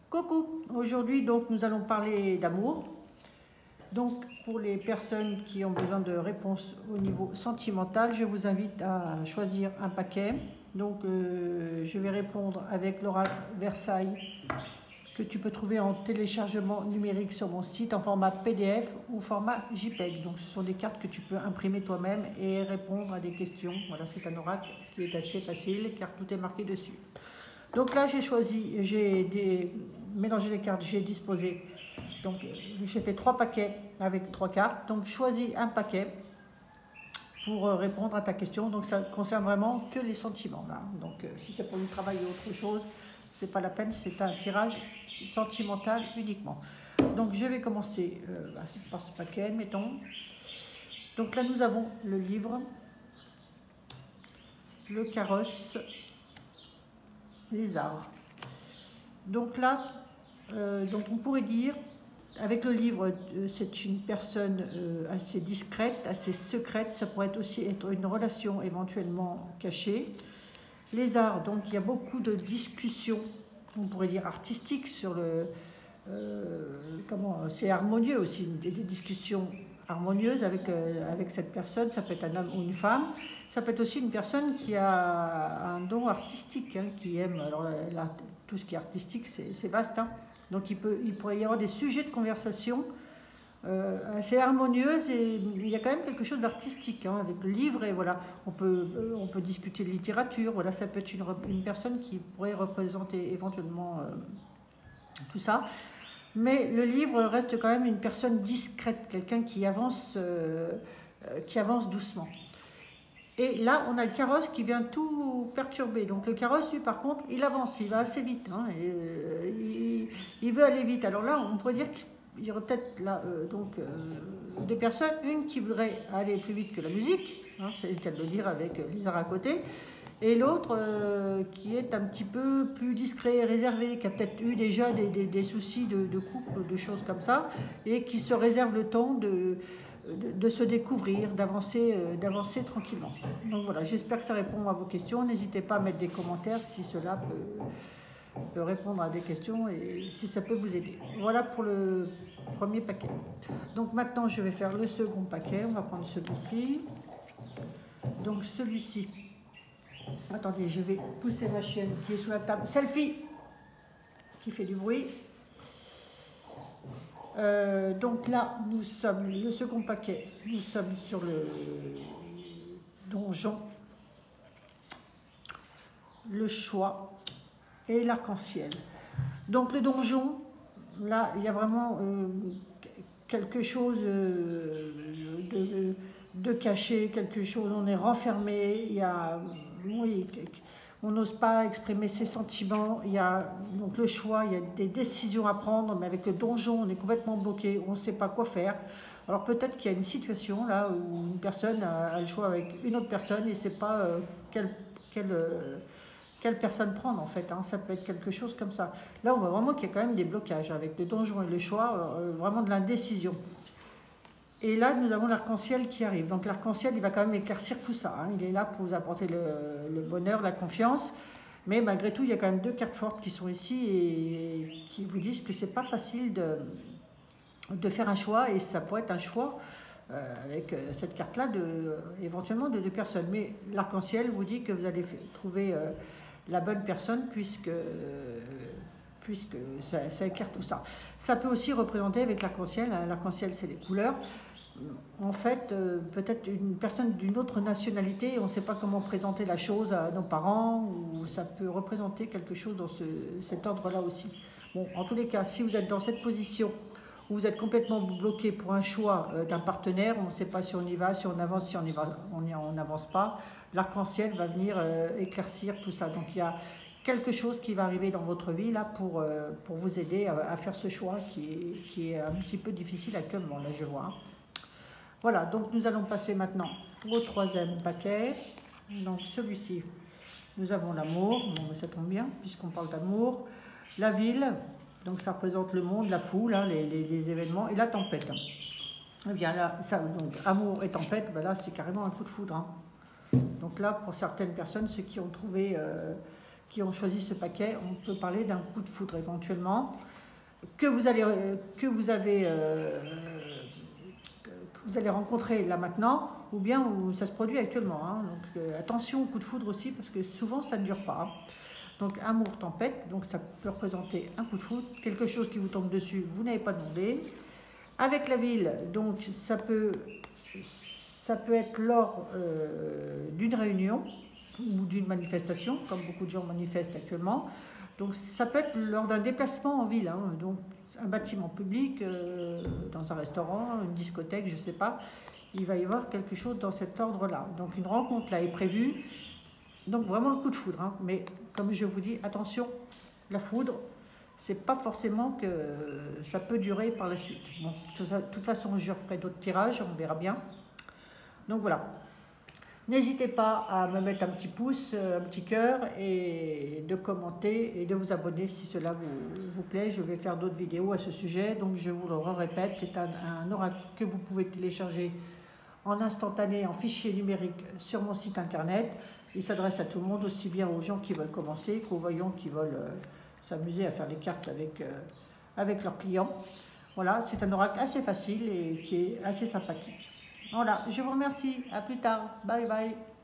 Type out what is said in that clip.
Coucou, aujourd'hui donc nous allons parler d'amour. Donc pour les personnes qui ont besoin de réponses au niveau sentimental, je vous invite à choisir un paquet. Donc je vais répondre avec l'oracle Versailles que tu peux trouver en téléchargement numérique sur mon site en format PDF ou format JPEG. Donc ce sont des cartes que tu peux imprimer toi-même et répondre à des questions. Voilà, c'est un oracle qui est assez facile car tout est marqué dessus. Donc là j'ai mélangé les cartes, j'ai disposé. Donc j'ai fait 3 paquets avec 3 cartes. Donc choisis un paquet pour répondre à ta question. Donc ça concerne vraiment que les sentiments là. Donc si c'est pour le travail ou autre chose, c'est pas la peine, c'est un tirage sentimental uniquement. Donc je vais commencer par ce paquet, mettons. Donc là nous avons le livre, le carrosse, les arbres. Donc là, donc on pourrait dire, avec le livre, c'est une personne assez discrète, assez secrète. Ça pourrait aussi être une relation éventuellement cachée. Les arts, donc il y a beaucoup de discussions, on pourrait dire artistiques, sur le... c'est harmonieux aussi, des discussions harmonieuses avec cette personne. Ça peut être un homme ou une femme. Ça peut être aussi une personne qui a un don artistique, qui aime... Alors là, tout ce qui est artistique, c'est vaste. Donc il pourrait y avoir des sujets de conversation assez harmonieuses et il y a quand même quelque chose d'artistique avec le livre. Et voilà, on peut discuter de littérature. Voilà, ça peut être une personne qui pourrait représenter éventuellement tout ça. Mais le livre reste quand même une personne discrète, quelqu'un qui avance doucement. Et là, on a le carrosse qui vient tout perturber. Donc le carrosse, lui, par contre, il avance, il va assez vite. Il veut aller vite. Alors là, on pourrait dire qu'il y aurait peut-être là, deux personnes. Une qui voudrait aller plus vite que la musique, c'est le cas de le dire avec Lisa à côté. Et l'autre qui est un petit peu plus discret, réservé, qui a peut-être eu déjà des soucis de couple, de choses comme ça, et qui se réserve le temps de se découvrir, d'avancer tranquillement. Donc voilà, j'espère que ça répond à vos questions. N'hésitez pas à mettre des commentaires si cela peut répondre à des questions et si ça peut vous aider. Voilà pour le premier paquet. Donc maintenant, je vais faire le second paquet. On va prendre celui-ci. Donc celui-ci. Attendez, je vais pousser ma chienne qui est sous la table. Selfie qui fait du bruit. Donc là, nous sommes, le second paquet, nous sommes sur le donjon, le choix et l'arc-en-ciel. Donc le donjon, là, il y a vraiment quelque chose de caché, quelque chose, on est renfermé, il y a... Oui, on n'ose pas exprimer ses sentiments, il y a donc le choix, il y a des décisions à prendre, mais avec le donjon, on est complètement bloqué, on ne sait pas quoi faire. Alors peut-être qu'il y a une situation là où une personne a le choix avec une autre personne et ne sait pas quelle personne prendre en fait, ça peut être quelque chose comme ça. Là on voit vraiment qu'il y a quand même des blocages avec le donjon et le choix, vraiment de l'indécision. Et là, nous avons l'arc-en-ciel qui arrive. Donc l'arc-en-ciel, il va quand même éclaircir tout ça. Il est là pour vous apporter le bonheur, la confiance. Mais malgré tout, il y a quand même 2 cartes fortes qui sont ici et qui vous disent que c'est pas facile de faire un choix. Et ça pourrait être un choix avec cette carte-là, éventuellement de 2 personnes. Mais l'arc-en-ciel vous dit que vous allez trouver la bonne personne puisque ça éclaire tout ça. Ça peut aussi représenter avec l'arc-en-ciel. L'arc-en-ciel, c'est les couleurs. En fait, peut-être une personne d'une autre nationalité, on ne sait pas comment présenter la chose à nos parents, ou ça peut représenter quelque chose dans cet ordre-là aussi. Bon, en tous les cas, si vous êtes dans cette position où vous êtes complètement bloqué pour un choix d'un partenaire, on ne sait pas si on y va, si on avance, si on n'avance pas, l'arc-en-ciel va venir éclaircir tout ça. Donc il y a quelque chose qui va arriver dans votre vie là pour vous aider à faire ce choix qui est un petit peu difficile actuellement, là je vois. Voilà, donc nous allons passer maintenant au 3e paquet. Donc celui-ci, nous avons l'amour, bon, ça tombe bien puisqu'on parle d'amour. La ville, donc ça représente le monde, la foule, les événements, et la tempête. Eh bien là, ça, donc amour et tempête, là c'est carrément un coup de foudre. Donc là, pour certaines personnes, ceux qui ont trouvé qui ont choisi ce paquet, on peut parler d'un coup de foudre éventuellement, que vous allez rencontrer là maintenant, ou bien où ça se produit actuellement. Hein. Donc attention au coup de foudre aussi, parce que souvent ça ne dure pas. Hein. Donc amour tempête, donc ça peut représenter un coup de foudre, quelque chose qui vous tombe dessus, vous n'avez pas demandé. Avec la ville, donc ça peut être lors d'une réunion ou d'une manifestation, comme beaucoup de gens manifestent actuellement. Donc ça peut être lors d'un déplacement en ville, hein, donc un bâtiment public, dans un restaurant, une discothèque, je ne sais pas. Il va y avoir quelque chose dans cet ordre-là. Donc une rencontre là est prévue. Donc vraiment le coup de foudre. Hein. Mais comme je vous dis, attention, la foudre, c'est pas forcément que ça peut durer par la suite. Bon, de toute façon, je referai d'autres tirages, on verra bien. Donc voilà. N'hésitez pas à me mettre un petit pouce, un petit cœur et de commenter et de vous abonner si cela vous plaît. Je vais faire d'autres vidéos à ce sujet. Donc je vous le répète, c'est un oracle que vous pouvez télécharger en instantané, en fichier numérique sur mon site internet. Il s'adresse à tout le monde, aussi bien aux gens qui veulent commencer qu'aux voyants qui veulent s'amuser à faire des cartes avec leurs clients. Voilà, c'est un oracle assez facile et qui est assez sympathique. Voilà, je vous remercie. À plus tard. Bye bye.